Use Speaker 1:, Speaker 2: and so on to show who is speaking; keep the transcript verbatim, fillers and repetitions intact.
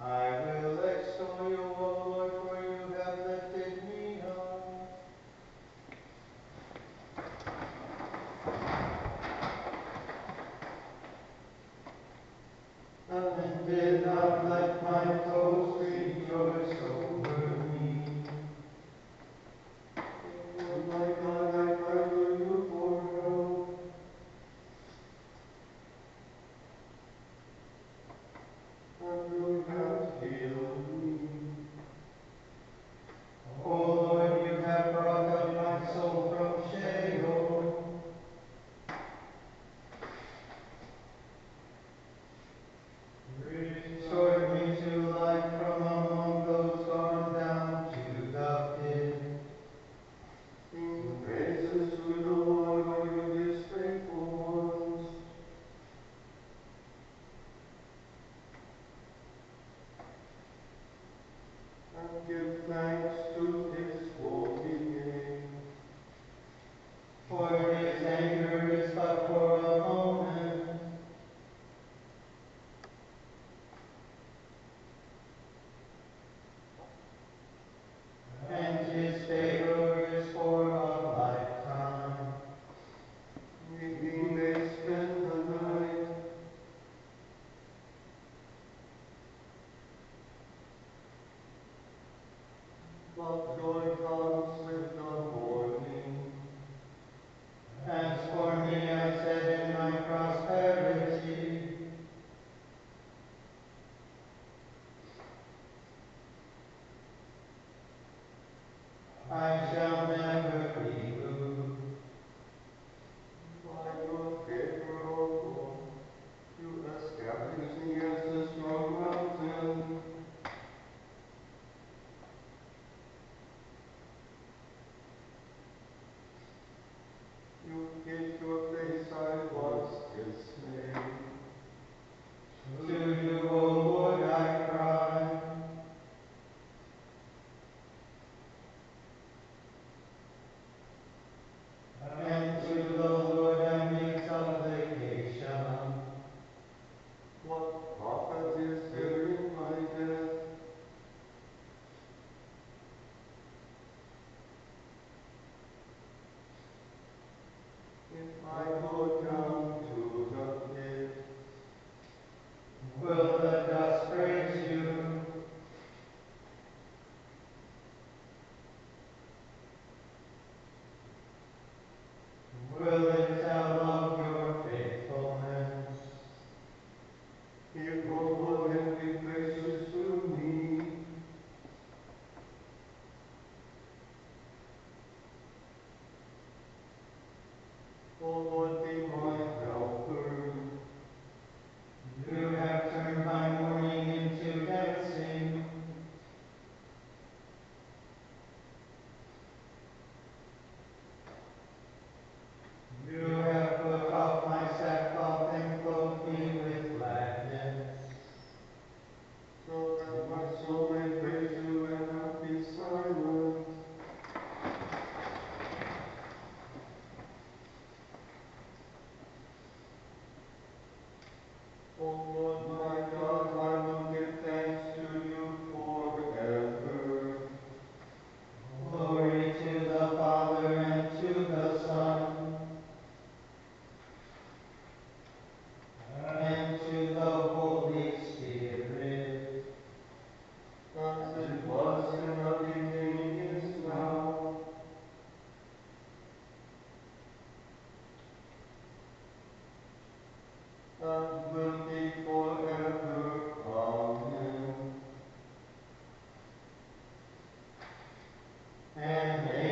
Speaker 1: I will extol you, O Lord, for you have lifted me up. And did not let my foes rejoice over me. Oh my God, I cry to you for help. And you have healed me. O Lord, you have brought up my soul from Sheol. Restored me to life from among those gone down to the pit. Sing praises to the Lord, O you his faithful ones. And give thanks to his holy name. For his anger is but for a moment, and his favor is for a lifetime. We may spend the night, but joy comes with the morning. As for me, I said in my prosperity, I shall never be moved. By your favor, O Lord, you establish me as a strong mountain. You hid your face, I was dismayed. To you, O Lord, I cry. And to the Lord I make supplication. What profit is there in my death? If I go down to the pit, will the dust praise you? Will it tell of your faithfulness? You, O Lord, and be gracious to me. O Lord, be my helper. You have turned my mourning into dancing. You have put off my sackcloth and clothed me with gladness. So that my soul may praise you and not be silent. O Lord my God, I will give thanks to you forever. Glory to the Father and to the Son and to the Holy Spirit, as it was in the beginning, is now, and will be forever. Amen. And